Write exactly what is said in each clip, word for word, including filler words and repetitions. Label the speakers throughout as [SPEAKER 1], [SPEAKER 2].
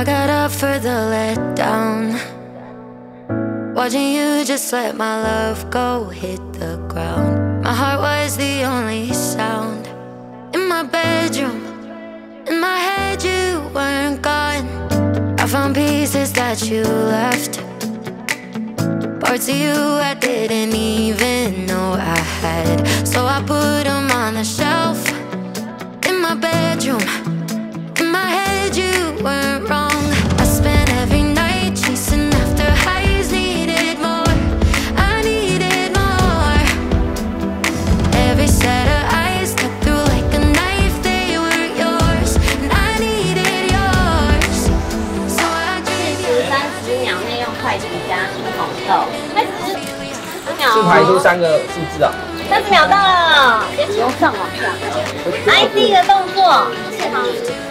[SPEAKER 1] I got up for the letdown. Watching you just let my love go hit the ground. My heart was the only sound in my bedroom. In my head you weren't gone. I found pieces that you left, parts of you I didn't even know I had. So I put them on the shelf in my bedroom. In my head you weren't wrong. I spent every night chasing after highs. Needed more, I needed more. Every set of eyes cut through like a knife. They were yours and I needed yours. So I gave you
[SPEAKER 2] 三十秒内用筷子夹出红豆。开始。
[SPEAKER 3] 是排出三个数字啊。
[SPEAKER 2] 三十秒到了，先从上往下。来，第一个动作，好。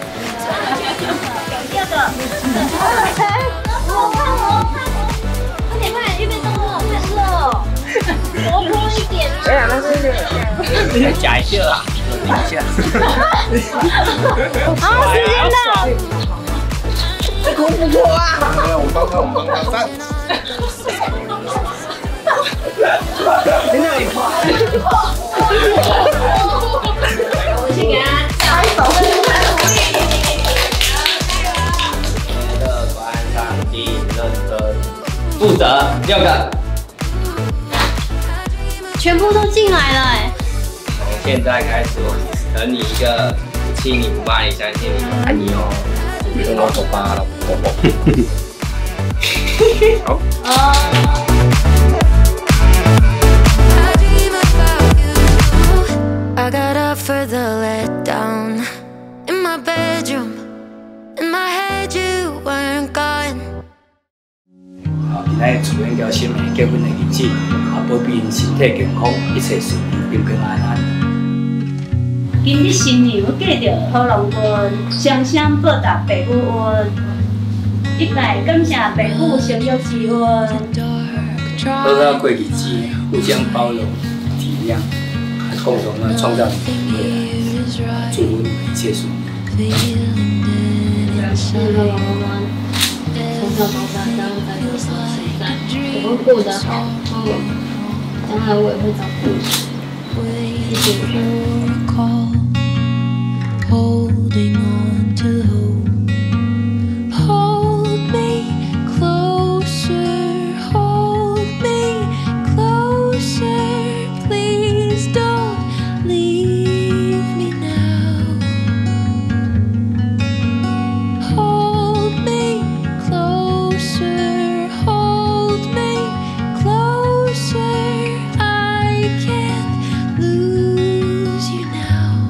[SPEAKER 2] 第二个，我看我看我，快点快点，预备动作，快热，活泼一点。
[SPEAKER 3] 哎呀，那是那个，夹一下啊，等一下。
[SPEAKER 2] 好，时间到。
[SPEAKER 3] 这哭不哭啊？没有，我帮他，我帮他，三。在那里画。
[SPEAKER 2] 我先给他加一手。
[SPEAKER 3] 觉得观赏性认真负责六个，
[SPEAKER 2] 全部都进来了哎。
[SPEAKER 3] 从现在开始，我等你一个欺你不骂你，相信你，爱你哦。我手扒了，好。好。
[SPEAKER 1] I got up for the letdown. In my bedroom, in my head you weren't gone.
[SPEAKER 4] 啊，今仔祝愿交心的结婚的日子，啊，保庇因身体健康，一切顺利，平平安安。
[SPEAKER 5] 今日新娘嫁着好龙君，双双报答父母恩，一来感谢父母生育之恩。
[SPEAKER 4] 好好过日子，互相包容、体谅。 共同的创造你的未来，祝福你们一切顺利。
[SPEAKER 2] 是爸爸妈妈从小到大这样在我身上，我会过得好，然后将来我也会照顾你。谢谢。Holding on to hope, hold me closer, hold me closer, please don't. Leave me now. Hold me closer, hold me closer. I can't lose you now.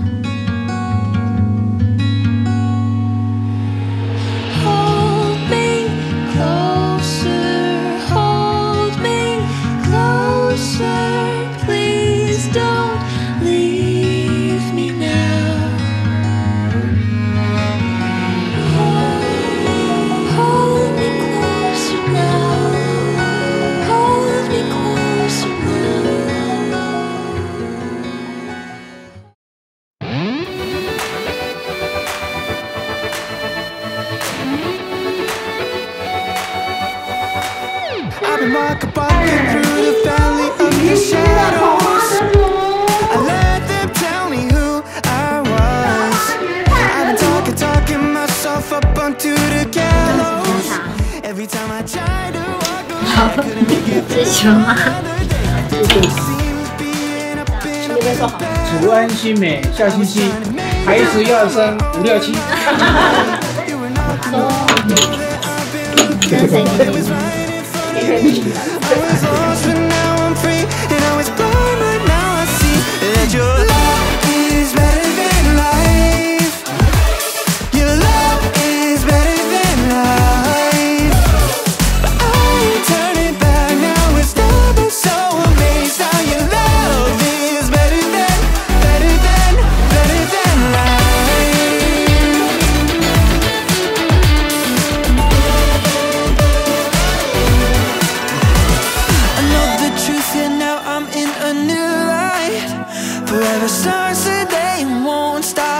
[SPEAKER 2] Hold me closer, hold me closer. Please don't. Leave me now. Hold me closer now. Hold me closer now.
[SPEAKER 6] I've been walking, walking through the valley of the shadows. To the gallows. Every time I try to walk away,
[SPEAKER 2] 最喜欢吗？
[SPEAKER 7] 楚安新美笑嘻嘻，孩子要生五六七。
[SPEAKER 2] 跟谁比？
[SPEAKER 6] Forever starts today and won't stop.